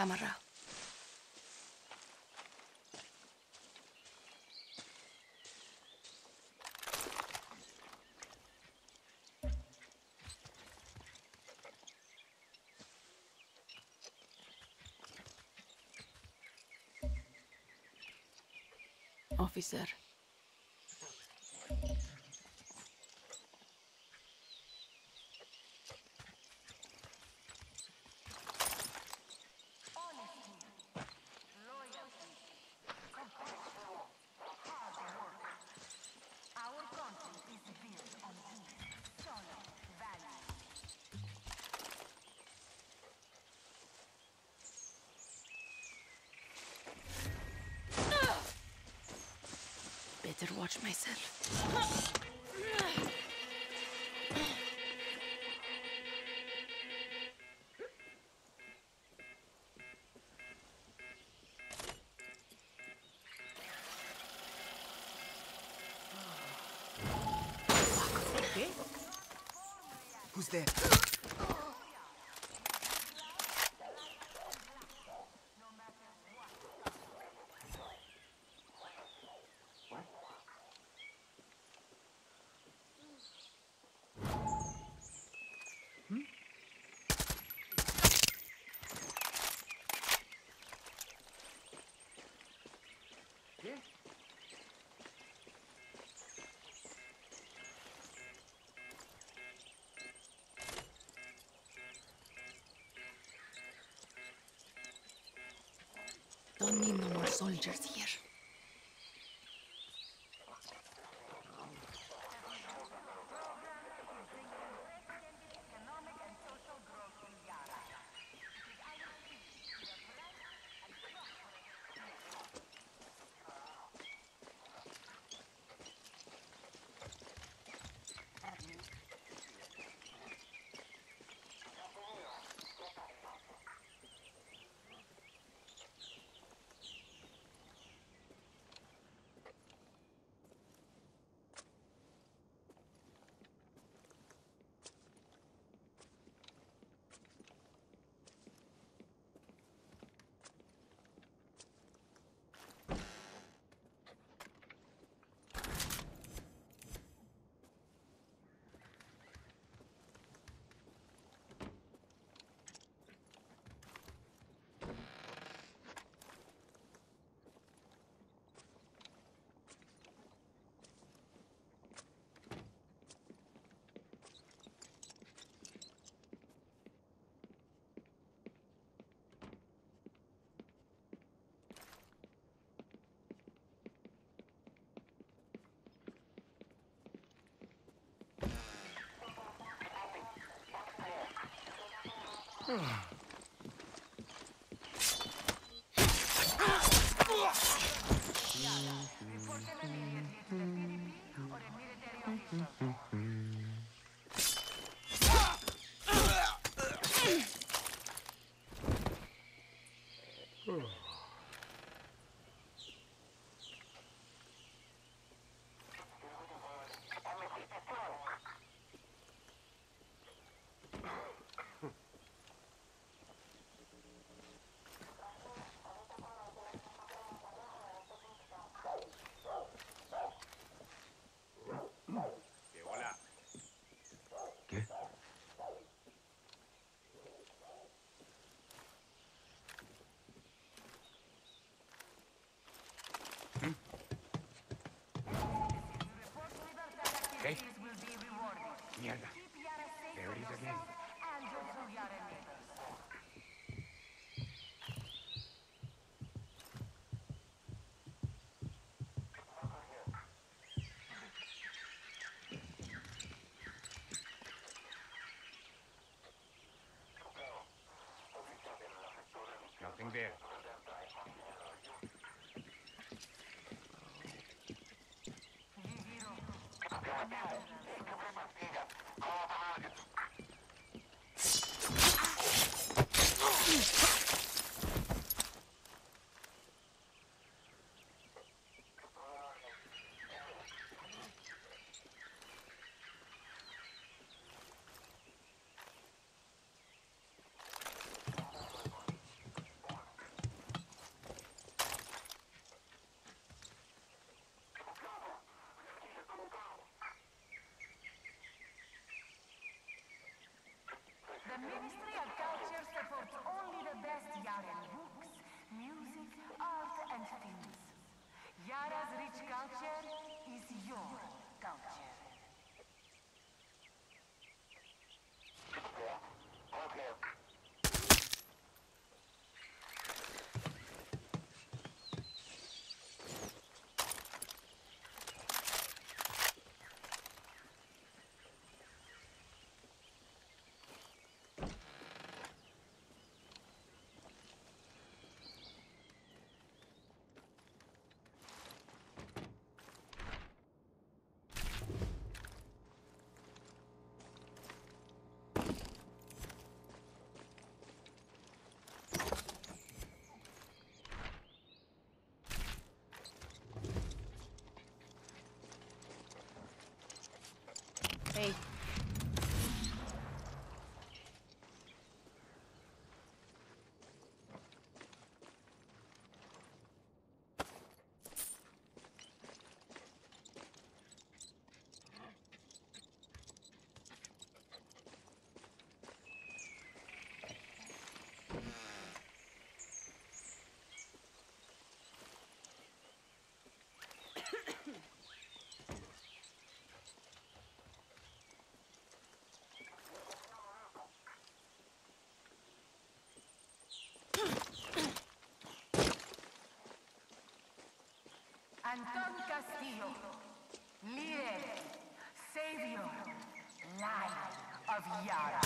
camera. Officer. Better watch myself. Okay. Who's there? Don't need no more soldiers here. Okay. Mierda. There it is again. Nothing there. culture is your culture. Hey. Anton Castillo, líder, savior, light of Yara.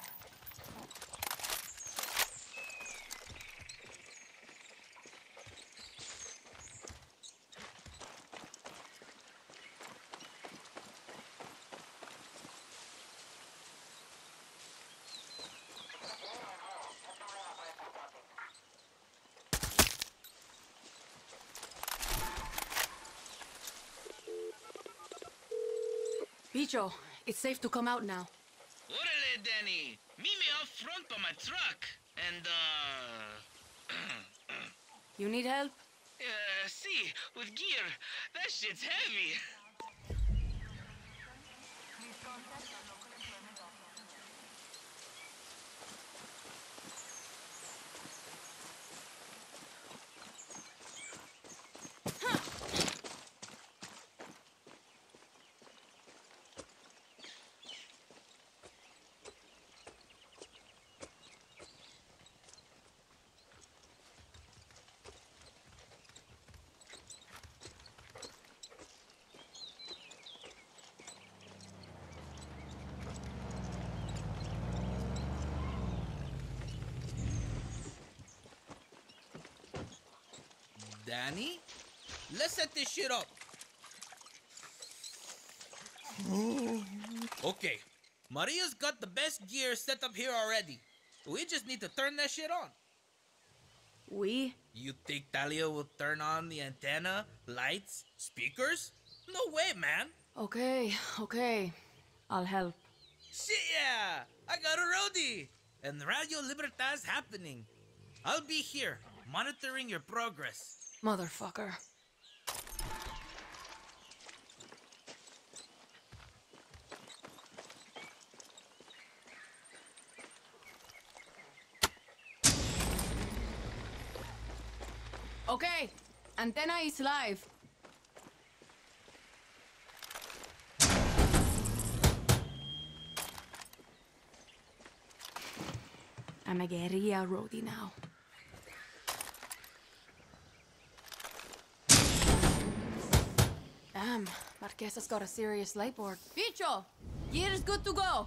Bicho, it's safe to come out now. Orale, Danny. Meet me up front by my truck. And, You need help? see, with gear. That shit's heavy. Danny? Let's set this shit up. Okay, Maria's got the best gear set up here already. We just need to turn that shit on. We? You think Talia will turn on the antenna, lights, speakers? No way, man. Okay. I'll help. Shit, yeah! I got a roadie! And Radio Libertad's happening. I'll be here, monitoring your progress. Motherfucker. Okay, antenna is live. I'm a guerrilla roadie now. Damn, Marquesa's got a serious light board. Bicho, gear is good to go.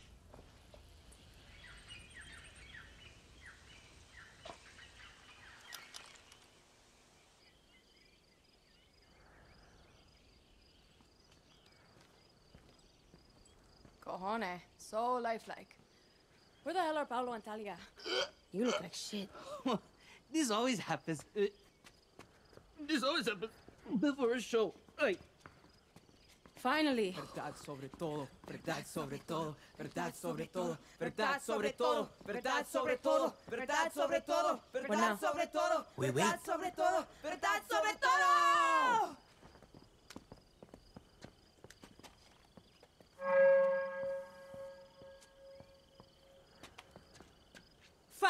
Cojones, so lifelike. Where the hell are Paolo and Talia? You look like shit. This always happens. This always happens before a show. Right. Finally. Verdad sobre todo, verdad sobre todo, verdad sobre todo, verdad sobre todo, verdad sobre todo, verdad sobre todo, verdad sobre todo, verdad sobre todo, verdad sobre todo.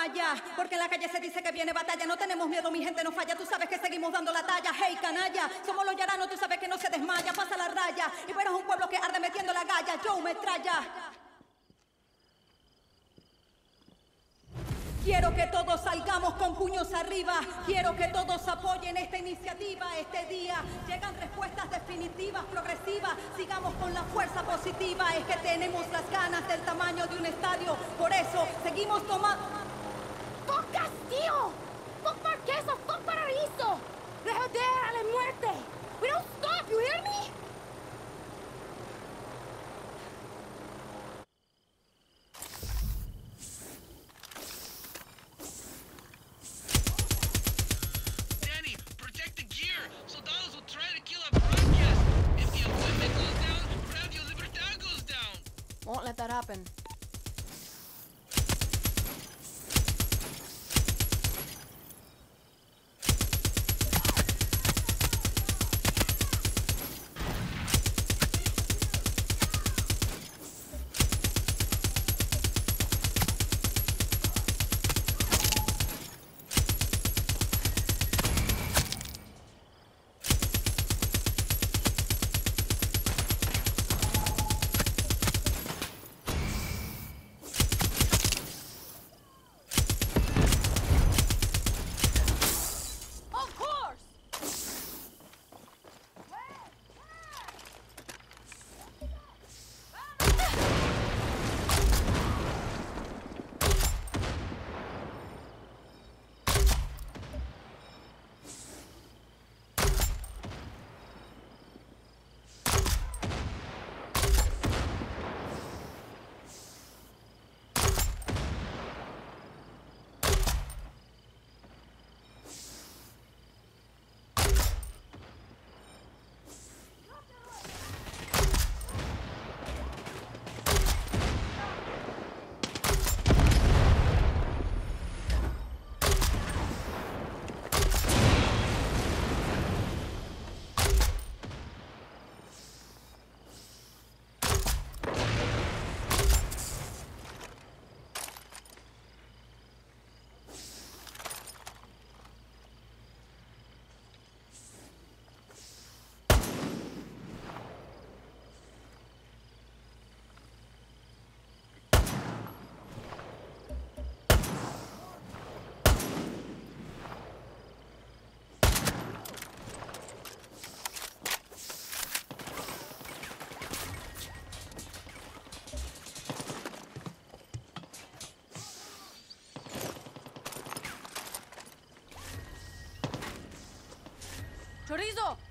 raya, porque en la calle se dice que viene batalla. No tenemos miedo, mi gente no falla. Tú sabes que seguimos dando la talla. Hey, canalla, somos los yaranos, tú sabes que no se desmaya. Pasa la raya, y pero es un pueblo que arde metiendo la galla. Yo metralla. Quiero que todos salgamos con puños arriba. Quiero que todos apoyen esta iniciativa. Este día llegan respuestas definitivas, progresivas. Sigamos con la fuerza positiva. Es que tenemos las ganas del tamaño de un estadio. Por eso seguimos tomando... ¡Fuck Castillo! ¡Fuck Marquesa! ¡Fuck Paraíso! ¡Rejoder a la muerte! We don't stop, you hear me? Danny, protect the gear. Soldados will try to kill our broadcast. If the equipment goes down, Radio Libertad goes down. Won't let that happen. Chorizo!